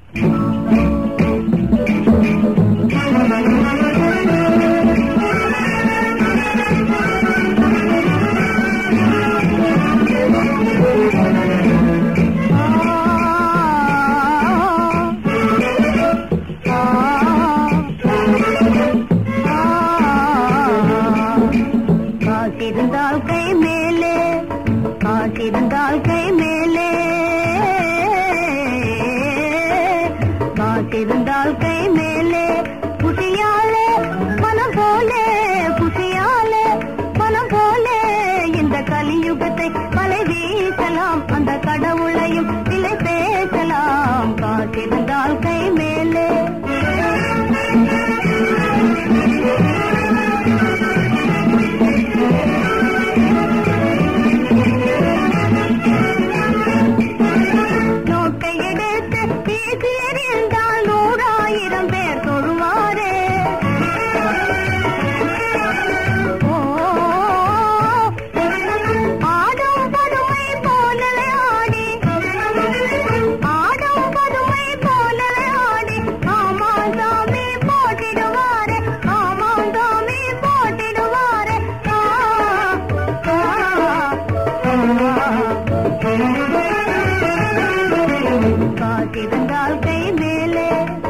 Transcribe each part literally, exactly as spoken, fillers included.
காசிருந்தால் கை மேலே, காசிருந்தால் கை மேலே, காசிருந்தால் கை மேலே, குஷியாலே மனம் போலே, குஷியாலே மனம் போலே, இந்த கலியுகத்தை மலை வீசலாம், அந்த கடவுளையும் சிலை பேசலாம். காசிருந்தால் கை மேலே, காசிருந்தால் கை மேலே,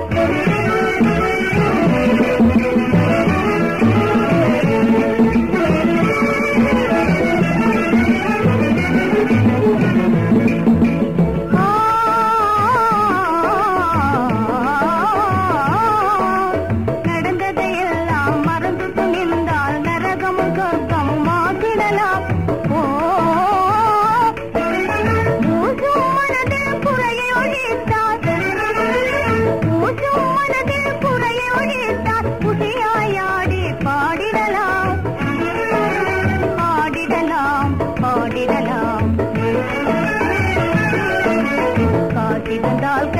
நடந்ததையெல்லாம் மறந்து துணிந்தால் நரகமும் சொர்க்கமும் மாற்றிடலாம். காசிருந்தால்